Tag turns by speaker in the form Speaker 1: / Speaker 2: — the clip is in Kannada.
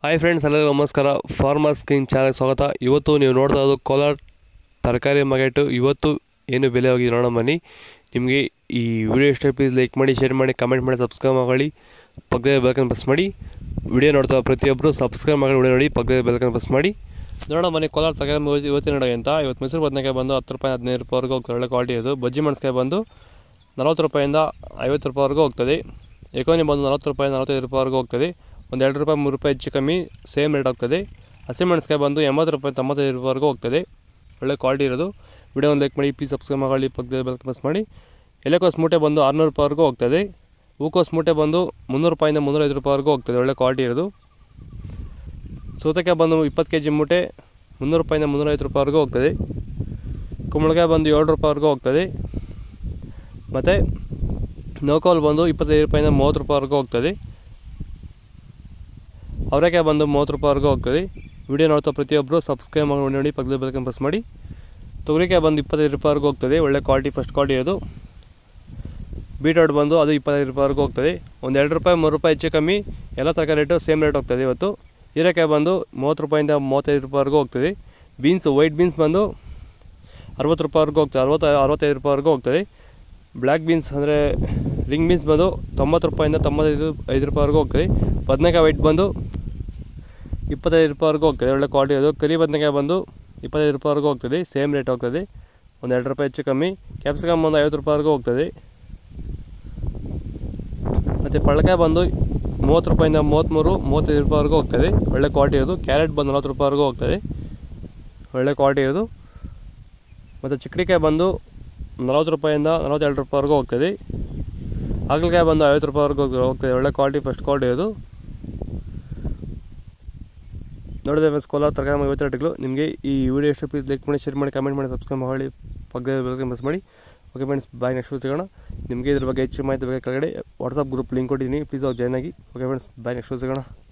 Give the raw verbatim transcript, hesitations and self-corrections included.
Speaker 1: ಹಾಯ್ ಫ್ರೆಂಡ್ಸ್, ಎಲ್ಲರಿಗೂ ನಮಸ್ಕಾರ. ಫಾರ್ಮರ್ಸ್ ಕಿಂಗ್ ಚಾನಲ್ಗೆ ಸ್ವಾಗತ. ಇವತ್ತು ನೀವು ನೋಡ್ತಾ ಇರೋದು ಕೋಲಾರ ತರಕಾರಿ ಮಾರ್ಕೆಟು. ಇವತ್ತು ಏನು ಬೆಲೆ ಹೋಗಿದೆ ನೋಡೋಣ ಬನ್ನಿ. ನಿಮಗೆ ಈ ವಿಡಿಯೋ ಇಷ್ಟ ಪ್ಲೀಸ್ ಲೈಕ್ ಮಾಡಿ, ಶೇರ್ ಮಾಡಿ, ಕಮೆಂಟ್ ಮಾಡಿ, ಸಬ್ಸ್ಕ್ರೈಬ್ ಮಾಡಿ, ಪಕ್ಕದಲ್ಲಿ ಬೆಲ್ಕನ್ನು ಪ್ರೆಸ್ ಮಾಡಿ. ವಿಡಿಯೋ ನೋಡ್ತಾ ಪ್ರತಿಯೊಬ್ಬರು ಸಬ್ಸ್ಕ್ರೈಬ್ ಮಾಡಿ ವಿಡಿಯೋ ನೋಡಿ, ಪಕ್ಕದಲ್ಲಿ ಬೆಲ್ಕನ್ನು ಪ್ರೆಸ್ ಮಾಡಿ. ನೋಡೋಣ ಬನ್ನಿ ಕೋಲಾರ ತರಕಾರಿ ಇವತ್ತಿನ ನೋಡೋಣ ಅಂತ. ಇವತ್ತು ಮೈಸೂರು ಬದನೆಕಾಯಿ ಬಂದು ಹತ್ತು ರೂಪಾಯಿ ಹದಿನೈದು ರೂಪಾಯಿವರೆಗೂ ಹೋಗ್ತದೆ, ಒಳ್ಳೆ ಕ್ವಾಲಿಟಿ ಇದು. ಬಜ್ಜಿ ಮೆಣಸಿನಕಾಯಿ ಬಂದು ನಲ್ವತ್ತು ರೂಪಾಯಿಂದ ಐವತ್ತು ರೂಪಾಯಿವರೆಗೂ ಹೋಗ್ತದೆ. ಎಕೋನಿ ಬಂದು ನಲ್ವತ್ತು ರೂಪಾಯಿ ನಲ್ವತ್ತೈದು ರೂಪಾಯಿವರೆಗೂ ಹೋಗ್ತದೆ. ಒಂದು ಎರಡು ರೂಪಾಯಿ ಮೂರು ರೂಪಾಯಿ ಹೆಚ್ಚು ಕಮ್ಮಿ ಸೇಮ್ ರೇಟ್ ಹೋಗ್ತದೆ. ಹಸಿಮೆಣಸಿನಕಾಯಿ ಬಂದು ಎಂಬತ್ತು ರೂಪಾಯಿ ತೊಂಬತ್ತೈದು ರೂಪಾಯಿವರೆಗೂ ಹೋಗ್ತದೆ, ಒಳ್ಳೆ ಕ್ವಾಲಿಟಿ ಇರೋದು. ವಿಡಿಯೋ ಒಂದು ಲೈಕ್ ಮಾಡಿ, ಪ್ಲೀಸ್ ಸಬ್ಸ್ಕ್ರೈಬ್ ಮಾಡಿ, ಪಕ್ಕದಲ್ಲಿ ಬೆಲ್ ಪ್ರೆಸ್ ಮಾಡಿ. ಎಲೆಕೋಸು ಮೂಟೆ ಬಂದು ಆರುನೂರು ರೂಪಾಯಿವರೆಗೂ ಹೋಗ್ತದೆ. ಹೂಕೋಸು ಮೂಟೆ ಬಂದು ಮುನ್ನೂರು ರೂಪಾಯಿಂದ ಮುನ್ನೂರೈದು ರೂಪಾಯಿವರೆಗೂ ಹೋಗ್ತದೆ, ಒಳ್ಳೆ ಕ್ವಾಲಿಟಿ ಇರೋದು. ಸೌತೆಕಾಯಿ ಬಂದು ಇಪ್ಪತ್ತು ಕೆ ಜಿ ಮೂಟೆ ಮುನ್ನೂರು ರೂಪಾಯಿಂದ ಮುನ್ನೂರೈವತ್ತು ರೂಪಾಯಿವರೆಗೂ ಹೋಗ್ತದೆ. ಕುಂಬಳಕಾಯಿ ಬಂದು ಏಳು ರೂಪಾಯಿವರೆಗೂ ಹೋಗ್ತದೆ. ಮತ್ತು ನೌಕೋಲ್ ಬಂದು ಇಪ್ಪತ್ತೈದು ರೂಪಾಯಿಂದ ಮೂವತ್ತು ರೂಪಾಯಿವರೆಗೂ ಹೋಗ್ತದೆ. ಅವರೆಕಾಯಿ ಬಂದು ಮೂವತ್ತು ರೂಪಾಯಿವರೆಗೂ ಹೋಗ್ತದೆ. ವಿಡಿಯೋ ನೋಡ್ತಾ ಪ್ರತಿಯೊಬ್ಬರು ಸಬ್ಸ್ಕ್ರೈಬ್ ಮಾಡಿ ನೋಡಿ, ಪಕ್ಕದಲ್ಲಿ ಬೆಲ್ಕನ್ನು ಪ್ರೆಸ್ ಮಾಡಿ. ತೊಗರಿಕಾಯಿ ಬಂದು ಇಪ್ಪತ್ತೈದು ರೂಪಾಯಿವರೆಗೂ ಹೋಗ್ತದೆ, ಒಳ್ಳೆ ಕ್ವಾಲಿಟಿ ಫಸ್ಟ್ ಕ್ವಾಲಿಟಿ ಇರೋದು. ಬೀಟ್ರೋಟ್ ಬಂದು ಅದು ಇಪ್ಪತ್ತೈದು ರೂಪಾಯಿವರೆಗೂ ಹೋಗ್ತದೆ. ಒಂದು ಎರಡು ರೂಪಾಯಿ ಮೂರು ರೂಪಾಯಿ ಹೆಚ್ಚು ಕಮ್ಮಿ ಎಲ್ಲ ತರಕಾರಿ ರೇಟು ಸೇಮ್ ರೇಟ್ ಹೋಗ್ತದೆ ಇವತ್ತು. ಹೀರೆಕಾಯಿ ಬಂದು ಮೂವತ್ತು ರೂಪಾಯಿಂದ ಮೂವತ್ತೈದು ರೂಪಾಯಿವರೆಗೂ ಹೋಗ್ತದೆ. ಬೀನ್ಸು ವೈಟ್ ಬೀನ್ಸ್ ಬಂದು ಅರವತ್ತು ರೂಪಾಯಿವರೆಗೂ ಹೋಗ್ತದೆ, ಅರವತ್ತು ಅರವತ್ತೈದು ರೂಪಾಯಿವರೆಗೂ ಹೋಗ್ತದೆ. ಬ್ಲ್ಯಾಕ್ ಬೀನ್ಸ್ ಅಂದರೆ ರಿಂಗ್ ಬೀನ್ಸ್ ಬಂದು ತೊಂಬತ್ತು ರೂಪಾಯಿಂದ ತೊಂಬತ್ತೈದು ಐದು ರೂಪಾಯಿವರೆಗೂ ಹೋಗ್ತದೆ. ಬದನೆಕಾಯಿ ವೈಟ್ ಬಂದು ಇಪ್ಪತ್ತೈದು ರೂಪಾಯಿವರೆಗೂ ಹೋಗ್ತದೆ, ಒಳ್ಳೆ ಕ್ವಾಲಿಟಿ ಅದು. ಕರಿ ಬದನೆಕಾಯಿ ಬಂದು ಇಪ್ಪತ್ತೈದು ರೂಪಾಯಿವರೆಗೂ ಹೋಗ್ತದೆ, ಸೇಮ್ ರೇಟ್ ಹೋಗ್ತದೆ, ಒಂದು ಎರಡು ರೂಪಾಯಿ ಹೆಚ್ಚು ಕಮ್ಮಿ. ಕ್ಯಾಪ್ಸಿಕಮ್ ಒಂದು ಐವತ್ತು ರೂಪಾಯಿವರೆಗೂ ಹೋಗ್ತದೆ. ಮತ್ತು ಪಳ್ಳಕಾಯಿ ಬಂದು ಮೂವತ್ತು ರೂಪಾಯಿಂದ ಮೂವತ್ತ್ಮೂರು ಮೂವತ್ತೈದು ರೂಪಾಯಿವರೆಗೂ ಹೋಗ್ತದೆ, ಒಳ್ಳೆ ಕ್ವಾಲಿಟಿ ಇರೋದು. ಕ್ಯಾರೆಟ್ ಬಂದು ನಲ್ವತ್ತು ರೂಪಾಯಿವರೆಗೂ ಹೋಗ್ತದೆ, ಒಳ್ಳೆ ಕ್ವಾಲಿಟಿ ಇರೋದು. ಮತ್ತು ಚಿಕ್ಕಡಿಕಾಯಿ ಬಂದು ನಲ್ವತ್ತು ರೂಪಾಯಿಂದ ನಲ್ವತ್ತೆರಡು ರೂಪಾಯಿವರೆಗೂ ಹೋಗ್ತದೆ. ಹಾಗಲಕಾಯಿ ಬಂದು ಐವತ್ತು ರೂಪಾಯಿವರೆಗೂ ಹೋಗ್ತದೆ, ಒಳ್ಳೆ ಕ್ವಾಲಿಟಿ ಫಸ್ಟ್ ಕ್ವಾಲಿಟಿ ಇರೋದು. ನೋಡಿದ್ರೆ ಫ್ರೆಂಡ್ಸ್, ಕೋಲಾರ ತರಕಾರಿ ಇವತ್ತು ರೇಟ್ಗಳು. ನಿಮಗೆ ಈ ವಿಡಿಯೋ ಎಷ್ಟು ಪ್ಲೀಸ್ ಲೈಕ್ ಮಾಡಿ, ಶೇರ್ ಮಾಡಿ, ಕಮೆಂಟ್ ಮಾಡಿ, ಸಬ್ಸ್ಕ್ರೈಬ್ ಮಾಡಿ, ಪಕ್ಕದಲ್ಲಿ ಬೆಲ್ಕನ್ನು ಪ್ರೆಸ್ ಮಾಡಿ. Okay friends, bye. ನೆಕ್ಸ್ಟ್ ಸಿಗೋಣ. ನಿಮಗೆ ಇದ್ರ ಬಗ್ಗೆ ಹೆಚ್ಚು ಮಾಹಿತಿ ಬೇಕಾದ ಕೆಳಗಡೆ ವಾಟ್ಸಪ್ ಗ್ರೂಪ್ ಲಿಂಕ್ ಕೊಟ್ಟಿದ್ದೀನಿ, ಪ್ಲೀಸ್ ಅವ್ರು ಜಾಯ್ನ್ ಆಗಿ. Okay friends, bye. ನೆಕ್ಸ್ಟ್ ಸಿಗೋಣ.